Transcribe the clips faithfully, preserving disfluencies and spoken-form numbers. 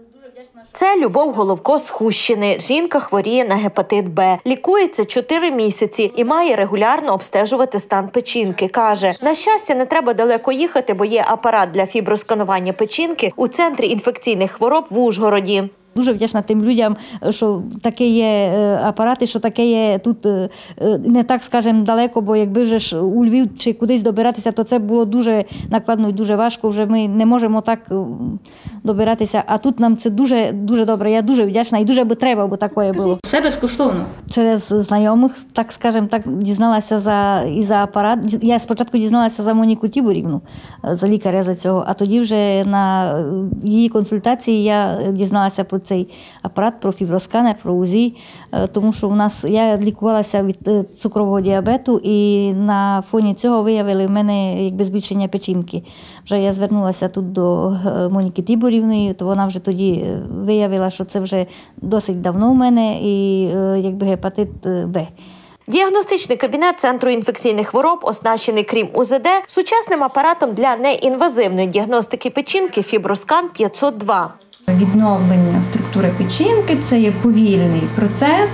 Це Любов Головко з Хущини. Жінка хворіє на гепатит Б. Лікується чотири місяці і має регулярно обстежувати стан печінки. Каже, на щастя, не треба далеко їхати, бо є апарат для фібросканування печінки у Центрі інфекційних хвороб в Ужгороді. Дуже вдячна тим людям, що таке є апарати, що таке є тут не так, скажімо, далеко, бо якби вже ж у Львів чи кудись добиратися, то це було дуже накладно і дуже важко. Вже ми не можемо так добиратися, а тут нам це дуже, дуже добре. Я дуже вдячна і дуже би треба, бо таке було. Все безкоштовно? Через знайомих, так скажімо, так дізналася за, і за апарат. Я спочатку дізналася за Моніку Тіборівну, за лікаря за цього, а тоді вже на її консультації я дізналася про цей апарат, про фібросканер, про УЗІ, тому що у нас, я лікувалася від цукрового діабету і на фоні цього виявили в мене якби збільшення печінки. Вже я звернулася тут до Моніки Тіборівни, то вона вже тоді виявила, що це вже досить давно в мене і якби гепатит Б. Діагностичний кабінет Центру інфекційних хвороб оснащений, крім У Зе Де, сучасним апаратом для неінвазивної діагностики печінки «Фіброскан п'ятсот два». Відновлення структури печінки – це є повільний процес,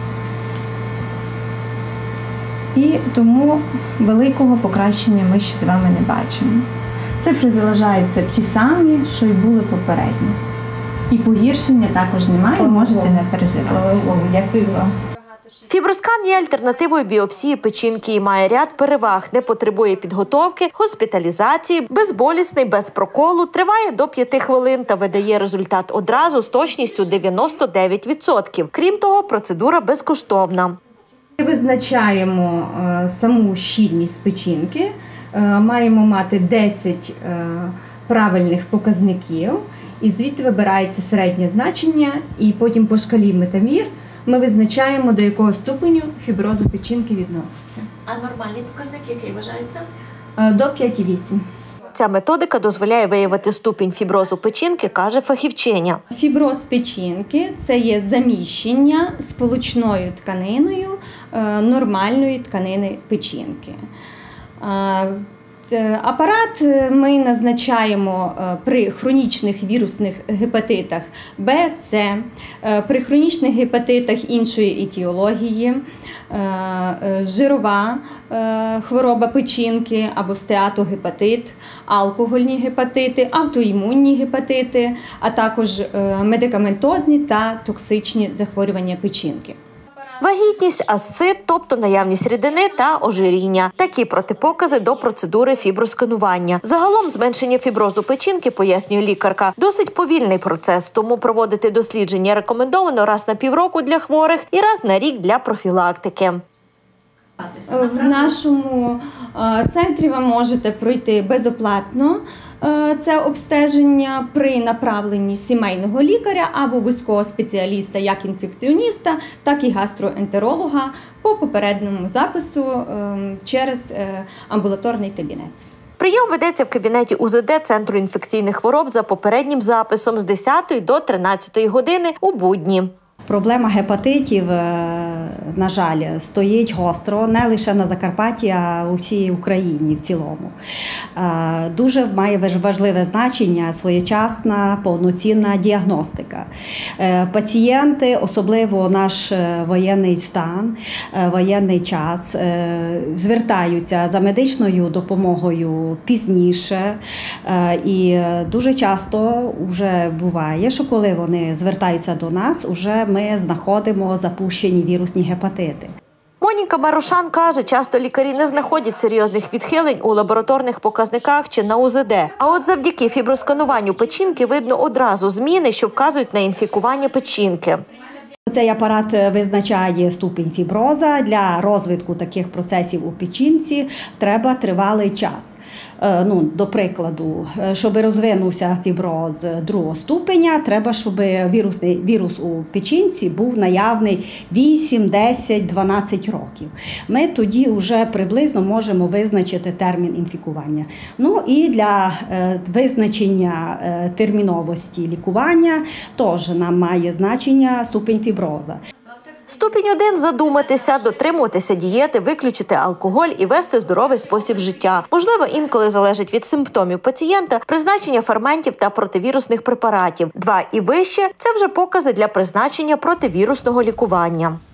і тому великого покращення ми ще з вами не бачимо. Цифри залишаються ті самі, що й були попередньо. І погіршення також немає, Слава можете Богу. Не переживати. Слава Богу, дякую вам. Фіброскан є альтернативою біопсії печінки і має ряд переваг, не потребує підготовки, госпіталізації, безболісний, без проколу, триває до п'яти хвилин та видає результат одразу з точністю дев'яносто дев'ять відсотків. Крім того, процедура безкоштовна. Визначаємо саму щільність печінки, маємо мати десять правильних показників, і звідти вибирається середнє значення, і потім по шкалі Метамір ми визначаємо, до якого ступеню фіброзу печінки відноситься. А нормальний показник який вважається? До п'ять цілих вісім десятих. Ця методика дозволяє виявити ступінь фіброзу печінки, каже фахівчиня. Фіброз печінки – це є заміщення сполучною тканиною нормальної тканини печінки. Апарат ми назначаємо при хронічних вірусних гепатитах Б, С, при хронічних гепатитах іншої етіології, жирова хвороба печінки або стеатогепатит, алкогольні гепатити, автоімунні гепатити, а також медикаментозні та токсичні захворювання печінки. Вагітність, асцит, тобто наявність рідини та ожиріння. Такі протипокази до процедури фібросканування. Загалом зменшення фіброзу печінки, пояснює лікарка, досить повільний процес, тому проводити дослідження рекомендовано раз на півроку для хворих і раз на рік для профілактики. В нашому центрі ви можете пройти безоплатно це обстеження при направленні сімейного лікаря або вузького спеціаліста, як інфекціоніста, так і гастроентеролога по попередньому запису через амбулаторний кабінет. Прийом ведеться в кабінеті У Зе Де Центру інфекційних хвороб за попереднім записом з десятої до тринадцятої години у будні. Проблема гепатитів, на жаль, стоїть гостро не лише на Закарпатті, а у всій Україні в цілому. Дуже має важливе значення своєчасна, повноцінна діагностика. Пацієнти, особливо наш воєнний стан, воєнний час, звертаються за медичною допомогою пізніше. І дуже часто вже буває, що коли вони звертаються до нас, вже ми знаходимо запущені вірусні гепатити. Моніка Марошан каже, часто лікарі не знаходять серйозних відхилень у лабораторних показниках чи на У Зе Де. А от завдяки фіброскануванню печінки видно одразу зміни, що вказують на інфікування печінки. Цей апарат визначає ступінь фіброза. Для розвитку таких процесів у печінці треба тривалий час. Ну, до прикладу, щоб розвинувся фіброз другого ступеня, треба, щоб вірусний, вірус у печінці був наявний вісім, десять, дванадцять років. Ми тоді вже приблизно можемо визначити термін інфікування. Ну і для визначення терміновості лікування теж нам має значення ступінь фіброза. Ступінь один – задуматися, дотримуватися дієти, виключити алкоголь і вести здоровий спосіб життя. Можливо, інколи залежить від симптомів пацієнта призначення ферментів та противірусних препаратів. Два і вище – це вже покази для призначення противірусного лікування.